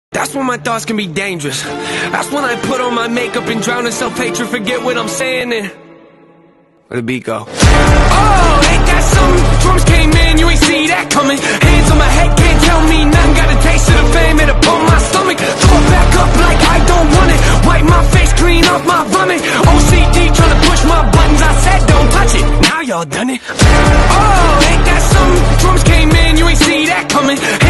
That's when my thoughts can be dangerous. That's when I put on my makeup and drown in self-hatred. Forget what I'm saying and where'd the beat go? Oh, ain't that something? Drums came in, you ain't see that coming. Hands on my head, can't tell me nothing. Got a taste of the fame, it upon my stomach. Throw it back up like I don't want it. Wipe my face clean off my vomit. OCD trying to push my buttons. I said don't touch it, now y'all done it. Oh, ain't that something? Drums came in, you ain't see that coming.